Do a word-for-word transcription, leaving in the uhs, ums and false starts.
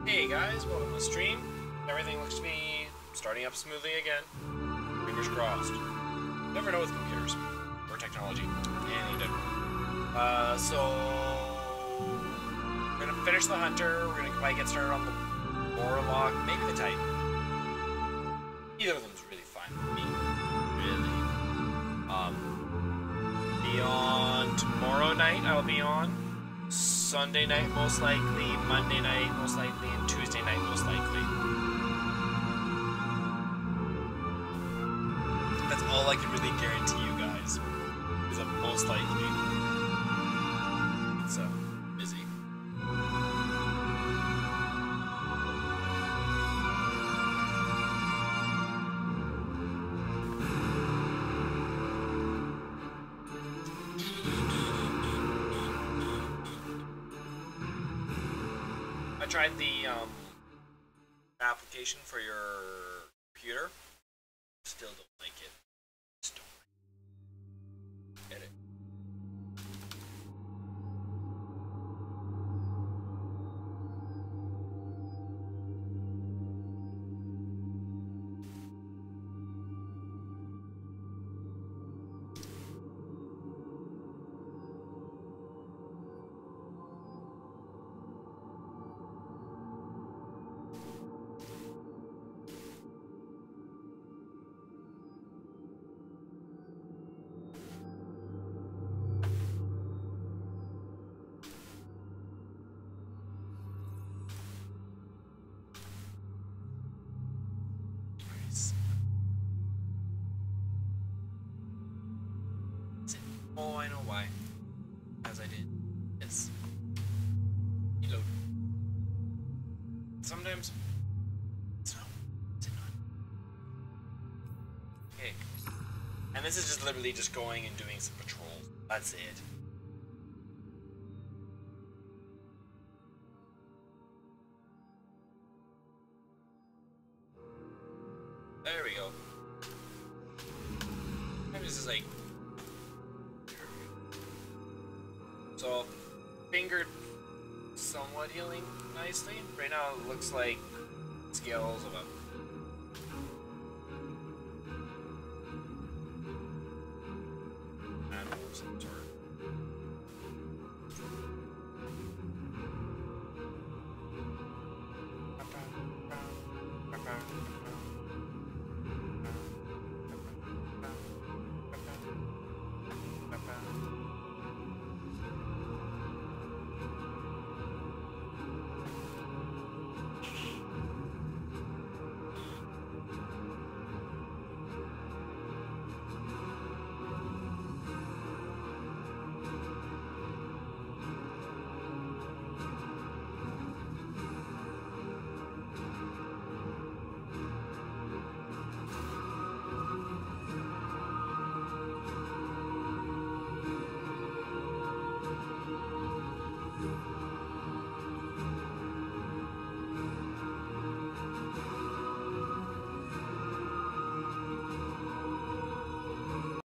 Hey guys, welcome to the stream. Everything looks to be starting up smoothly again. Fingers crossed. Never know with computers or technology. And you Uh, so we're gonna finish the hunter. We're gonna probably get started on the warlock, maybe the titan. Either of them's really fine with me. Really. Um, beyond tomorrow night, I'll be on. Sunday night, most likely. Monday night, most likely. And Tuesday night, most likely. That's all I can really guarantee you guys. Is that most likely. It's uh, busy. I tried the um, application for your computer. Still don't like it. Just don't like it. Get it. Oh, I know why. As I did. Yes. Reload. Sometimes. It's not. Is it not? Okay. And this is just literally just going and doing some patrols. That's it. There we go. Maybe this is like. So, fingered somewhat healing nicely. Right now it looks like scales of a